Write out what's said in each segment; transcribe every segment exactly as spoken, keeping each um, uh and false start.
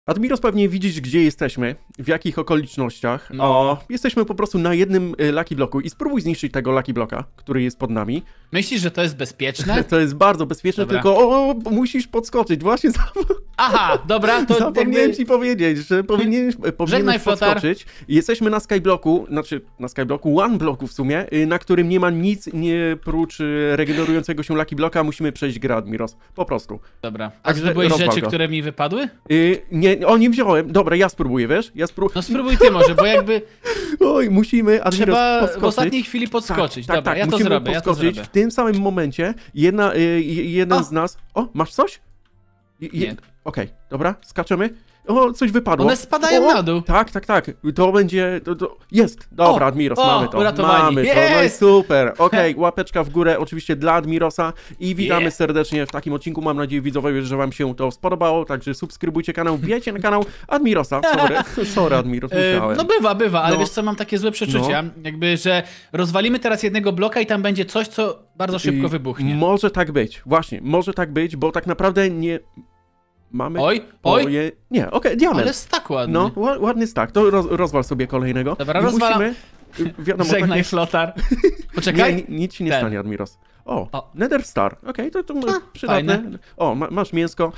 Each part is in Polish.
Admiros, pewnie widzisz, gdzie jesteśmy, w jakich okolicznościach. No. O, jesteśmy po prostu na jednym y, Lucky Bloku i spróbuj zniszczyć tego Lucky Bloka, który jest pod nami. Myślisz, że to jest bezpieczne? To jest bardzo bezpieczne, Dobra. tylko o, o, musisz podskoczyć. Właśnie za... Aha, dobra, to zapomniałem jakby... ci powiedzieć, że powinieneś, powinieneś Żegnaj, Flotar. podskoczyć. Jesteśmy na Skybloku, znaczy na Skybloku, One Bloku w sumie, y, na którym nie ma nic nie prócz y, regenerującego się Lucky Bloka. Musimy przejść grę, Admiros. Po prostu. Dobra. A Także zdobyłeś rozwal rzeczy, go. które mi wypadły? Y, nie, o, nie wziąłem. Dobra, ja spróbuję, wiesz? Ja spró... No spróbuj ty może, bo jakby Oj, musimy, Admiros, trzeba podskoczyć. w ostatniej chwili podskoczyć. Tak, Dobra, tak, ja to musimy zrobię, ja to podskoczyć. zrobię. W tym samym momencie jedna, y, jeden O! z nas... O, masz coś? Je- je- Nie. Okej, dobra, skaczemy. O, coś wypadło. One spadają o, na dół. Tak, tak, tak. To będzie... To, to... Jest! Dobra, O, Admiros, o, mamy to. uratowani. Mamy to, no i Jest! super. Okej, łapeczka w górę oczywiście dla Admirosa i witamy Yeah. serdecznie w takim odcinku. Mam nadzieję, widzowie, że wam się to spodobało, także subskrybujcie kanał, wbijajcie na kanał Admirosa. Sorry, sorry Admiros, E, musiałem. No bywa, bywa, ale No. wiesz co, mam takie złe przeczucia, jakby, że rozwalimy teraz jednego bloka i tam będzie coś, co bardzo szybko I wybuchnie. Może tak być, właśnie, może tak być, bo tak naprawdę nie... Mamy... Oj, oj, Oje... Nie, okej, diament. ale tak ładny. No, ła- ładny stack. To roz, rozwal sobie kolejnego. Dobra, I rozwalam. musimy, y, wiadomo, Żegnaj, takie... Flotar. Poczekaj. Nie, ni- nic ci nie Ten. stanie, Admiros. O, O. Nether Star. Okej, to, to A, przydatne. fajne. O, ma, masz mięsko.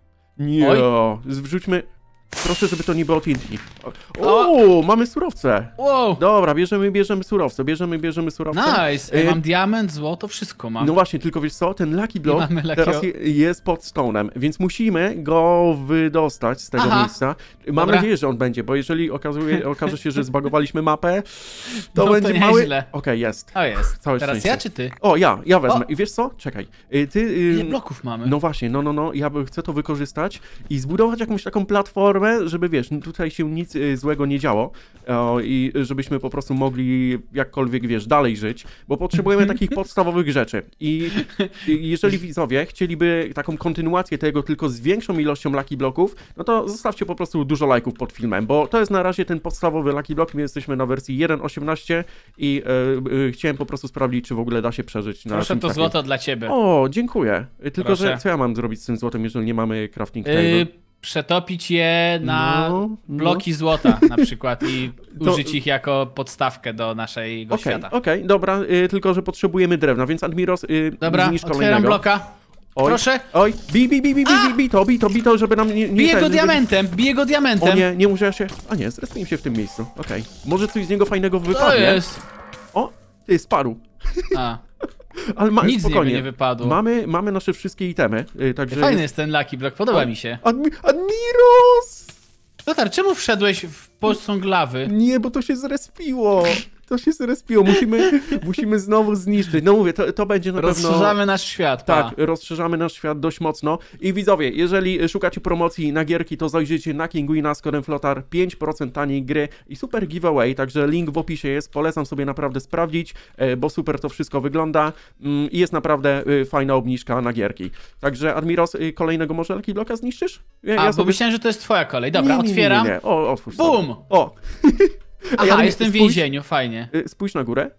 Nie, Oj. wrzućmy... Proszę, żeby to nie było T N T. O, o, mamy surowce. Wow, Dobra, bierzemy, bierzemy surowce, bierzemy, bierzemy surowce. nice. Ja Y, mam diament, złoto, wszystko mam. No właśnie, tylko wiesz co, ten Lucky Block mamy Lucky'ego. teraz je, jest pod stone'em, więc musimy go wydostać z tego Aha. miejsca. Mam Dobra. nadzieję, że on będzie, bo jeżeli okazuje, okaże się, że zbagowaliśmy mapę, to No to będzie mały... nieźle. Okej, jest. O, jest. Całe Teraz szczęście. ja czy ty? O, ja, ja wezmę. O. I wiesz co? Czekaj. Y, Ty... y, Ile bloków mamy? No właśnie, no, no, no, ja bym- chcę to wykorzystać i zbudować jakąś taką platformę, żeby wiesz, tutaj się nic y, złego nie działo o, i żebyśmy po prostu mogli jakkolwiek, wiesz, dalej żyć, bo potrzebujemy takich podstawowych rzeczy. I, I jeżeli widzowie chcieliby taką kontynuację tego tylko z większą ilością Lucky Bloków, no to zostawcie po prostu dużo lajków pod filmem, bo to jest na razie ten podstawowy Lucky Block, my jesteśmy na wersji jeden kropka osiemnaście i y, y, chciałem po prostu sprawdzić, czy w ogóle da się przeżyć na Proszę czymś to takim. złoto dla ciebie. O, dziękuję. Tylko, Proszę. że co ja mam zrobić z tym złotem, jeżeli nie mamy crafting table? Y, przetopić je na No, bloki złota na przykład i To- użyć ich jako podstawkę do naszego Okej, świata. okej, dobra, y, tylko że potrzebujemy drewna, więc Admiros, y, Dobra, zniszcz otwieram kolejnego. bloka. Oj, Proszę. Oj, bij, bij, bij, bij, bij, bij to, bij to, bij to, żeby nam nie... nie Biję ten, go żeby- diamentem, biję go O diamentem. nie, nie muszę się... A nie, zrespię się w tym miejscu, okej. Może coś z niego fajnego To wypadnie. jest. O, ty, spadł. A, Ale ma, nic z niego spokojnie. nie wypadło. Mamy, mamy nasze wszystkie itemy, y, także... Fajny jest ten Lucky Block, podoba mi się. Admi Admiros! Lotar, czemu wszedłeś w posąg lawy? Nie, bo to się zrespiło. To się zrespiło. Musimy, musimy znowu zniszczyć. No mówię, to, to będzie na pewno... Rozszerzamy nasz świat, pa. Tak, rozszerzamy nasz świat dość mocno. I widzowie, jeżeli szukacie promocji na gierki, to zajrzyjcie na Kinguina z kodem Flotar, pięć procent taniej gry i super giveaway, także link w opisie jest, polecam sobie naprawdę sprawdzić, e, bo super to wszystko wygląda mm, i jest naprawdę e, fajna obniżka na gierki. Także Admiros, e, kolejnego może Lucky Blocka zniszczysz? Ja, A, ja bo myślałem, że to jest twoja kolej. Dobra, Nie, nie, nie, otwieram. Nie, nie. O, otwórz Bum! sobie. O! Aha, Admi- jestem w spójrz- więzieniu, fajnie. Y, Spójrz na górę.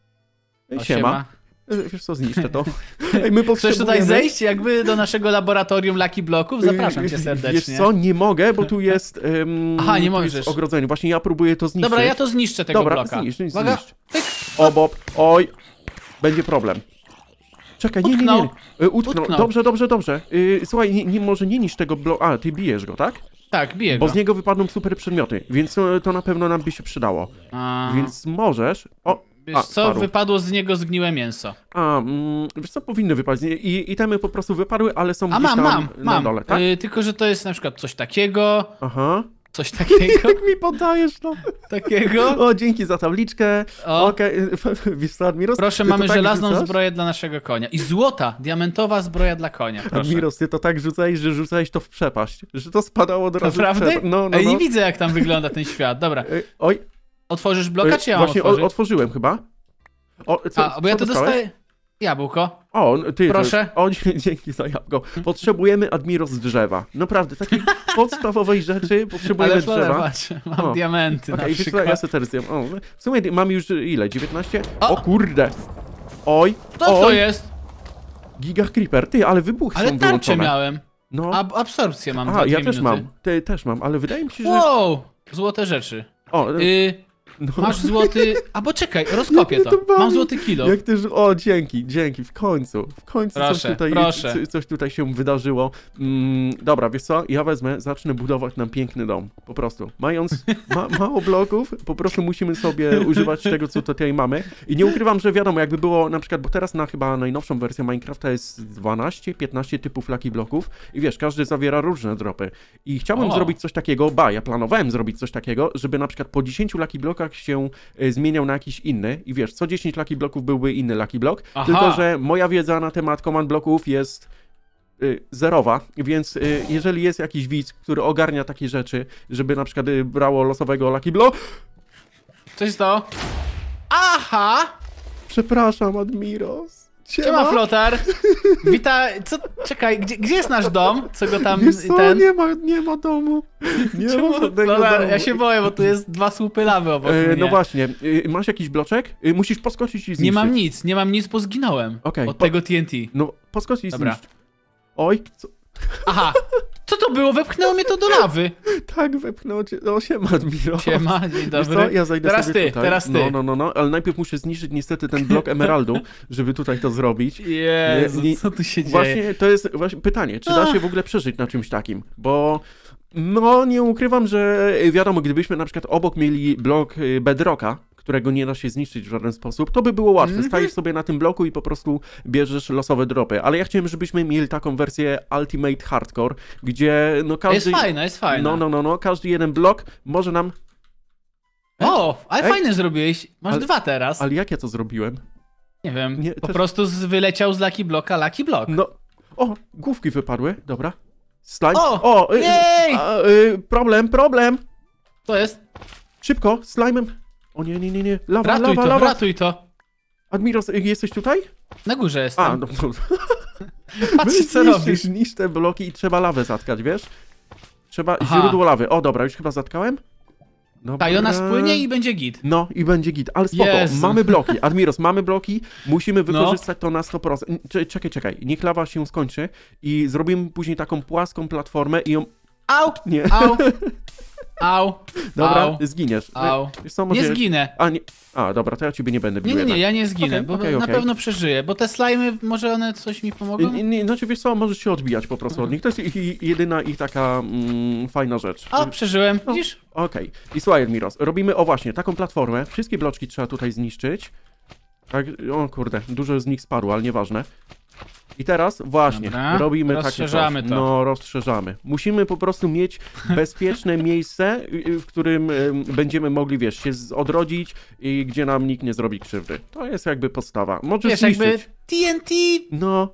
Ej, O, Siema. Y, Wiesz co, zniszczę to. Ej, my Chcesz potrzebujemy... tutaj zejść jakby do naszego laboratorium Lucky Blocków? Zapraszam Y, cię Wiesz serdecznie. co, nie mogę, bo tu jest... ym, Aha, nie tu możesz. jest ogrodzenie. Właśnie ja próbuję to zniszczyć. Dobra, ja to zniszczę tego Dobra, bloka. zniszcz, zniszcz, Uwaga. zniszcz. Pyk. O, Bob, oj. Będzie problem. Czekaj, nie, nie, nie. Utknął. nie. Y, Utknął. Utknął. Dobrze, dobrze, dobrze. Y, Słuchaj, nie, nie, może nie niszcz tego bloka... A, ty bijesz go, tak? Tak, biję Bo go. z niego wypadną super przedmioty, więc to, to na pewno nam by się przydało. A, Więc możesz... O, wiesz a, co, spadł. wypadło z niego zgniłe mięso. A, mm, wiesz co, powinny wypaść. I itemy po prostu wypadły, ale są A gdzieś mam, tam mam, na mam. dole, tak? Y, tylko, że to jest na przykład coś takiego, Aha. coś takiego, Jak mi poddajesz to? takiego. O, dzięki za tabliczkę. O. Okej, wiesz co, Admiros? Proszę, ty to mamy tak żelazną rzucasz? zbroję dla naszego konia. I złota, diamentowa zbroja dla konia, proszę. Admiros, ty to tak rzucałeś, że rzucałeś to w przepaść. Że to spadało od razu w Naprawdę? przepaść. No, no, Ej, no. nie widzę jak tam wygląda ten świat. Dobra, Ej, Oj, otworzysz bloka, czy ja mam właśnie otworzyć? o, otworzyłem chyba. O, co, A, bo ja co to dostałeś? dostaję... Jabłko. O, ty, Proszę. To, o, dzięki za jabłko. Potrzebujemy Admiros z drzewa. Naprawdę, takiej podstawowej rzeczy potrzebujemy Ale drzewa. patrz, mam O. diamenty Okej, na wiesz co, przykład. ja sobie teraz zjem. O, w sumie mam już ile? dziewiętnaście? O! O, kurde. Oj, Co to oj. jest? Giga Creeper. Ty, ale wybuchy Ale są tarczę wyłączone. miałem. No. Ab absorpcję mam. Aha, ja też minuty. mam. Ty też mam, ale wydaje mi się, że... Wow! Złote rzeczy. O, Y no. Masz złoty... Albo czekaj, rozkopię to. to Mam złoty kilo. Jak też... O, dzięki, dzięki, w końcu. W końcu Proszę, coś, tutaj, proszę. c- coś tutaj się wydarzyło. Mm, dobra, wiesz co? Ja wezmę, zacznę budować nam piękny dom. Po prostu. Mając ma mało bloków, po prostu musimy sobie używać tego, co tutaj mamy. I nie ukrywam, że wiadomo, jakby było na przykład, bo teraz na chyba najnowszą wersję Minecrafta jest dwanaście piętnaście typów Lucky Bloków i wiesz, każdy zawiera różne dropy. I chciałbym O. zrobić coś takiego, ba, ja planowałem zrobić coś takiego, żeby na przykład po dziesięciu Lucky Blokach się e, zmieniał na jakiś inny i wiesz, co dziesięć Lucky Bloków byłby inny Lucky Block, Aha. tylko że moja wiedza na temat command bloków jest y, zerowa, więc y, jeżeli jest jakiś widz, który ogarnia takie rzeczy, żeby na przykład y, brało losowego Lucky Block... Co się stało? Aha! Przepraszam, Admiros. Siema, Flotar. Witaj. Co? Czekaj, gdzie, gdzie jest nasz dom? Co go tam Wiesz co, ten... nie ma, nie ma domu. Nie Czemu? ma żadnego Flotar, domu. ja się boję, bo tu jest dwa słupy lawy obok E, mnie. no właśnie, y, masz jakiś bloczek? Y, musisz poskoczyć i zniszczyć. Nie mam nic, nie mam nic, bo zginąłem Okej, od po- tego T N T. No, poskocz i Dobra. zniszcz. Oj, co? Aha! Co to było? Wepchnęło mnie to do lawy. Tak, wepchnął cię. No, siema, Admiros. Siema, dzień Wiesz dobry. co, ja zajdę Teraz sobie ty, tutaj. teraz ty. No, no, no, no, ale najpierw muszę zniszczyć niestety ten blok emeraldu, żeby tutaj to zrobić. Jezu, Nie- nie- co tu się dzieje? Właśnie to jest właśnie pytanie, czy da Ach. się w ogóle przeżyć na czymś takim, bo no nie ukrywam, że wiadomo, gdybyśmy na przykład obok mieli blok y, bedrocka, którego nie da się zniszczyć w żaden sposób, to by było łatwe. Mhm. Stajesz sobie na tym bloku i po prostu bierzesz losowe dropy. Ale ja chciałem, żebyśmy mieli taką wersję Ultimate Hardcore, gdzie no każdy... Jest fajna, jest fajna. No, no, no, no, każdy jeden blok może nam... O, ale Ej. fajne zrobiłeś. Masz Ale- dwa teraz. Ale jak ja to zrobiłem? Nie wiem, Nie, po też- prostu z, wyleciał z Lucky Blocka Lucky Block. No... O, główki wypadły, dobra. Slime. O, o y, jej! a, y, problem, problem! To jest. Szybko, slime'em. O nie, nie, nie, nie. Lawa, Ratuj lawa, to, lawa. ratuj to. Admiros, y, jesteś tutaj? Na górze jestem. A, no, no. Patrz, co Zniszczysz, robisz. Zniszcz te bloki i trzeba lawę zatkać, wiesz? Trzeba Aha. źródło lawy. O, dobra, już chyba zatkałem? Dobra. Ta, i ona spłynie i będzie git. No i będzie git, ale spoko, Jezu. mamy bloki, Admiros, mamy bloki, musimy No. wykorzystać to na sto procent. Cze- Czekaj, czekaj, niech lawa się skończy i zrobimy później taką płaską platformę i ją... Au, Nie, au, au, dobra, au, zginiesz. au. Wiesz co, może... Nie zginę. A, nie... A, dobra, to ja ciebie nie będę bił Nie, nie, nie, jednak. ja nie zginę, Okej, bo okej, na okej. pewno przeżyję, bo te slajmy, może one coś mi pomogą? Nie, nie, znaczy wiesz co, możesz się odbijać po prostu od nich, to jest ich, ich, jedyna ich taka mm, fajna rzecz. O, przeżyłem, No. widzisz? Okej, i słuchaj Admiros, robimy, o właśnie, taką platformę, wszystkie bloczki trzeba tutaj zniszczyć. Tak, o kurde, dużo z nich spadło, ale nieważne. I teraz właśnie, Dobra, robimy takie coś. rozszerzamy to. No, rozszerzamy. Musimy po prostu mieć bezpieczne miejsce, y, y, w którym y, będziemy mogli, wiesz, się z- odrodzić i gdzie nam nikt nie zrobi krzywdy. To jest jakby podstawa. Możesz Wiesz, zniszczyć. jakby T N T... No,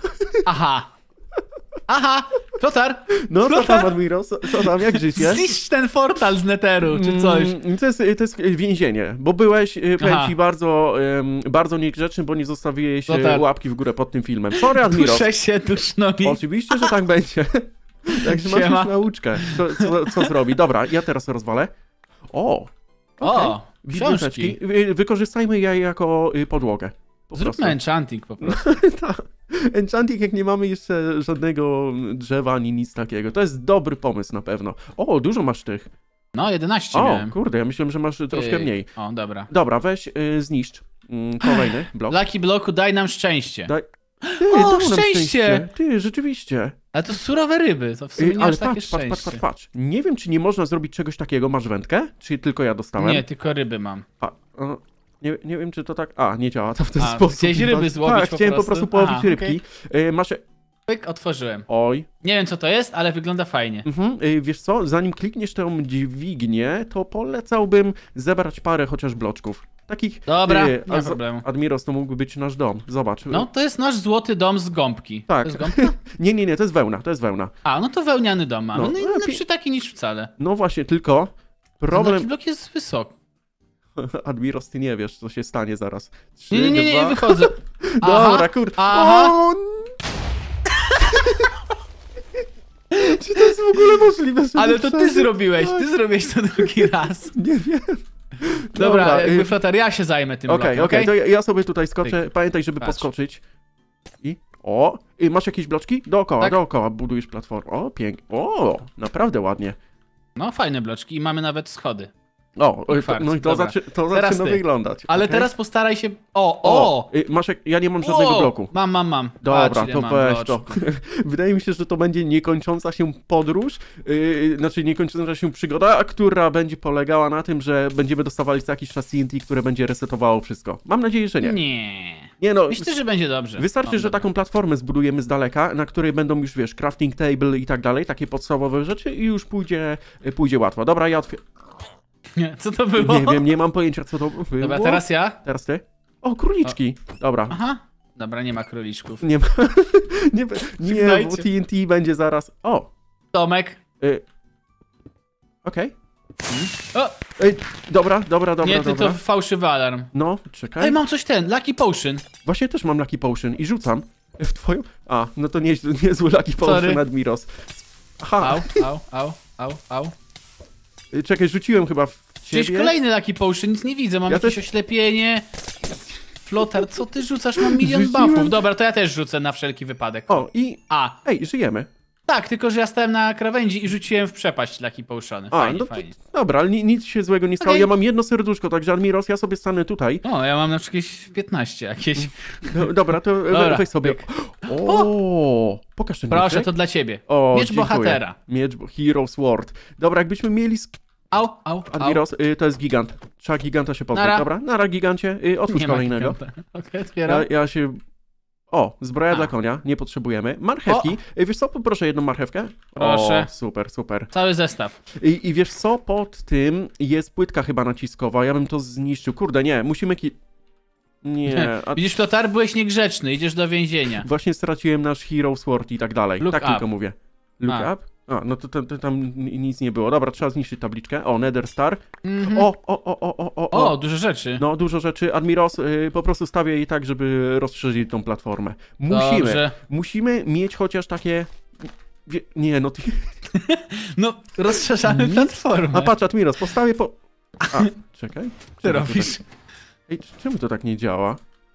Aha. Aha, Flotar, no co Flotar? tam Admiros, co, co tam, jak życie? zniszcz ten portal z Netheru, czy coś. Mm, To jest, to jest więzienie, bo byłeś, y, powiem Aha. ci, bardzo, ym, bardzo niegrzeczny, bo nie zostawiłeś No y, tak. łapki w górę pod tym filmem. Sorry, Admiros. Duszę się duszno mi. Oczywiście, że tak będzie. Także masz Siema. już nauczkę, co, co, co zrobi. Dobra, ja teraz rozwalę. O! O, Biblioteczki. książki. Wy- Wykorzystajmy je jako y, podłogę. Po Zróbmy prostu. enchanting po prostu. Tak. Enchanting, jak nie mamy jeszcze żadnego drzewa ani nic takiego. To jest dobry pomysł na pewno. O, dużo masz tych. No, jedenaście O, miałem. kurde, ja myślałem, że masz troszkę Ty. mniej. O, dobra. Dobra, weź, y, zniszcz mm, kolejny blok. Lucky Blocku, daj nam szczęście. Daj... Ty, O, dało nam szczęście! Ty, rzeczywiście. Ale to surowe ryby, to w sumie Y, nie ale aż takie patrz, patrz, patrz, szczęście. patrz, patrz. Nie wiem, czy nie można zrobić czegoś takiego. Masz wędkę? Czy tylko ja dostałem? Nie, tylko ryby mam. A, o, nie, nie wiem, czy to tak... A, nie działa to w ten A, sposób. chciałeś ryby złowić Tak, po chciałem po prostu? prostu połowić Aha, rybki. Y, masz... Pyk, otworzyłem. Oj. Nie wiem co to jest, ale wygląda fajnie. Mhm. Y, wiesz co, zanim klikniesz tę dźwignię, to polecałbym zebrać parę chociaż bloczków. Takich... Dobra, y, nie ma z- problemu. Admiros, to mógłby być nasz dom. Zobacz. No, to jest nasz złoty dom z gąbki. Tak. To jest gąbka? Nie, nie, nie, to jest wełna, to jest wełna. A, no to wełniany dom mamy. No, No, no, no pi- lepszy taki niż wcale. No właśnie, tylko... Problem... Problem... Lucky Block jest wysoki. Admiros, ty nie wiesz, co się stanie zaraz. Trzy, Nie, nie, nie, nie, nie dwa- wychodzę. Dobra, Aha, kurde. aha. O, czy to jest w ogóle możliwe? żeby Ale to ty przeżyć? zrobiłeś, Tak, ty zrobiłeś to drugi raz. Nie wiem. Dobra, jakby y, flotar, ja się zajmę tym Okej, blokiem, okej, okej? to ja, ja sobie tutaj skoczę. Pyk. Pamiętaj, żeby Patrz. poskoczyć. I? O, y, masz jakieś bloczki? Dookoła, Tak. dookoła budujesz platformę. O, pięknie. O, naprawdę ładnie. No, fajne bloczki i mamy nawet schody. O, I to, kwarc, no i to, dobra. zaczy, to Teraz zaczyna ty. wyglądać. Ale okej? teraz postaraj się... O, O, o! y, masz jak... ja nie mam żadnego o! bloku. Mam, mam, mam. Dobra, Patrz, ile to mam weź to. bloczków. Wydaje mi się, że to będzie niekończąca się podróż, yy, znaczy niekończąca się przygoda, która będzie polegała na tym, że będziemy dostawali co jakiś czas T N T, które będzie resetowało wszystko. Mam nadzieję, że nie. Nie. Nie no, Myślę, że będzie dobrze. wystarczy, O, że dobra. taką platformę zbudujemy z daleka, na której będą już, wiesz, crafting table i tak dalej, takie podstawowe rzeczy i już pójdzie, pójdzie łatwo. Dobra, ja otwieram. Nie, co to było? Nie wiem, nie mam pojęcia, co to było. Dobra, teraz ja. Teraz ty? O, króliczki. Dobra. Aha. Dobra, nie ma króliczków. Nie ma... nie, nie, nie, bo Żegnajcie. T N T będzie zaraz... O! Tomek. Y... Okej. O, Ej, dobra, dobra, dobra, nie, ty dobra. to fałszywy alarm. No, czekaj. Ej, mam coś ten, Lucky Potion. Właśnie też mam Lucky Potion i rzucam w twoją... A, no to nie, niezły Lucky Potion, Sorry. Admiros. Aha, Au, au, au, au, au. y, czekaj, rzuciłem chyba w Gdzieś ciebie. kolejny Lucky Potion, nic nie widzę, mam Ja jakieś też- oślepienie. Flotar, co ty rzucasz? Mam milion Rzuciłem. buffów. Dobra, to ja też rzucę na wszelki wypadek. O, i... A, Ej, żyjemy. tak, tylko że ja stałem na krawędzi i rzuciłem w przepaść Lucky Potiony. A, Fajnie, no to... fajnie. Dobra, ale ni- nic się złego nie stało. Okej. Ja mam jedno serduszko, także Admiros, ja sobie stanę tutaj. O, ja mam na przykład jakieś piętnaście jakieś. No, dobra, to we- Dobra, weź sobie... byk. O, pokaż ten Proszę, mieczyk. to dla ciebie. O, Miecz dziękuję. bohatera. Miecz bo- Hero Sword. Dobra, jakbyśmy mieli... sk- Au, au, au. Admiros, y, to jest gigant. Trzeba giganta się pozbyć, Nara. dobra? Nara, gigancie. Y, otwórz Nie ma kolejnego. giganta. Okej, otwieram. Ja, ja się... O, zbroja A. dla konia, nie potrzebujemy. Marchewki. Y, Wiesz co, poproszę jedną marchewkę. Proszę. O, super, super. Cały zestaw. I, I wiesz co, pod tym jest płytka chyba naciskowa, ja bym to zniszczył. Kurde, nie, musimy ki... Nie, a Widzisz, Flotar, byłeś niegrzeczny, idziesz do więzienia. właśnie straciłem nasz Hero Sword i tak dalej. Look tak up. tylko mówię. Look A. up? A, no to, to, to tam ni- nic nie było. Dobra, trzeba zniszczyć tabliczkę. O, Nether Star. Mhm. O, o, o, o, o, o. O, o. dużo rzeczy. No, dużo rzeczy. Admiros, y, po prostu stawię jej tak, żeby rozszerzyć tą platformę. Musimy, Dobrze. musimy mieć chociaż takie... Wie... Nie, no ty... No, rozszerzamy Nic. platformę. A patrz, Admiros, postawię po... A, czekaj. ty Czemu to robisz? Tak... Ej, czemu to tak nie działa?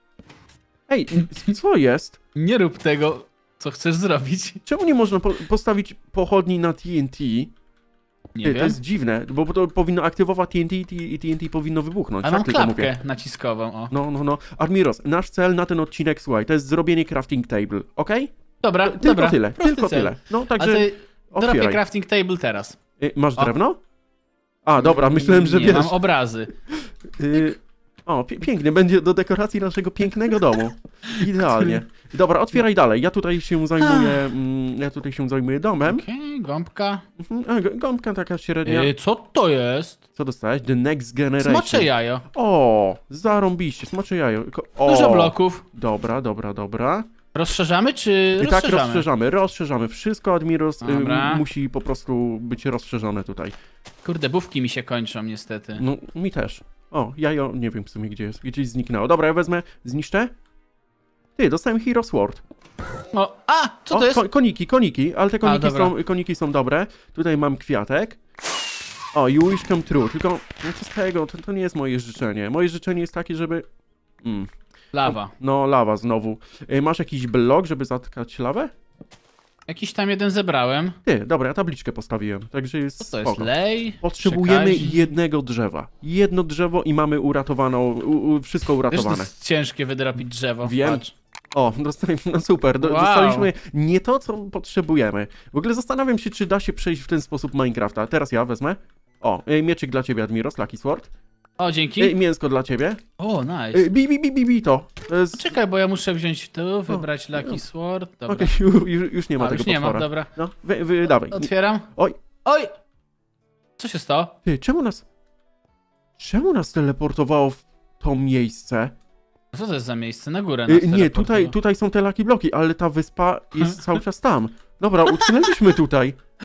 Ej, co jest? Nie rób tego, co chcesz zrobić. Czemu nie można po postawić pochodni na T N T? Nie Ej, wiem. to jest dziwne, bo to powinno aktywować T N T i T N T powinno wybuchnąć. A tak mam tylko klapkę mówię. naciskową, o. No, no, no. Admiros, nasz cel na ten odcinek, słuchaj, to jest zrobienie crafting table, okej? Dobra, Tylko dobra. tyle, prosty tylko cel. tyle. No, A także ty dropię otwieraj. crafting table teraz. Y, Masz O. drewno? A, dobra, myślałem, że Nie, wiesz. mam obrazy. Y, o, pi pięknie, będzie do dekoracji naszego pięknego domu. Idealnie. Dobra, otwieraj dalej. Ja tutaj się zajmuję, mm, ja tutaj się zajmuję domem. Okej, gąbka. Mhm, a, g- gąbka taka średnia. Yy, co to jest? Co dostałeś? The Next Generation. Smocze jajo. O, zarąbiście, smacze jajo. Ko- O, Dużo bloków. Dobra, dobra, dobra. Rozszerzamy czy I tak rozszerzamy? rozszerzamy, rozszerzamy. Wszystko, Admiros, y, Dobra. musi po prostu być rozszerzone tutaj. Kurde, bówki mi się kończą niestety. No, mi też. O, jajo, nie wiem w sumie gdzie jest, gdzieś zniknęło. Dobra, ja wezmę, zniszczę. Ty, dostałem Hero Sword. O, a, co o, to jest? ko- koniki, koniki, ale te koniki, dobra. są, koniki są dobre. Tutaj mam kwiatek. O, you wish come true, tylko no co z tego, to, to nie jest moje życzenie. Moje życzenie jest takie, żeby... Mm. Lawa. No, lawa znowu. Y, Masz jakiś blok, żeby zatkać lawę? Jakiś tam jeden zebrałem. Ty, dobra, ja tabliczkę postawiłem, także jest Co to jest? spoko. Lej? Potrzebujemy Przekaźnik? jednego drzewa. Jedno drzewo i mamy uratowaną, u, u, wszystko Wiesz, to uratowane. jest ciężkie wydropić drzewo. Wiem. Patrz. O, dostaliśmy, no super, do, Wow. dostaliśmy nie to, co potrzebujemy. W ogóle zastanawiam się, czy da się przejść w ten sposób Minecrafta. Teraz ja wezmę. O, y, mieczyk dla ciebie, Admiros, Lucky Sword. O, dzięki. Y, mięsko dla ciebie. O, nice. Y, bi, bi, bi, bi, bi to. To jest... Czekaj, bo ja muszę wziąć tu, wybrać Lucky Sword. Dobra. Okej, już, już nie ma A, tego już nie ma, potwora. dobra. No, wy, wy, dawaj. Otwieram. Oj. Oj! Co się stało? Ty, czemu nas... Czemu nas teleportowało w to miejsce? Co to jest za miejsce? Na górę Y, nas nie, teleportuje. tutaj, tutaj są te Lucky Bloki, ale ta wyspa jest cały czas tam. Dobra, utknęliśmy tutaj.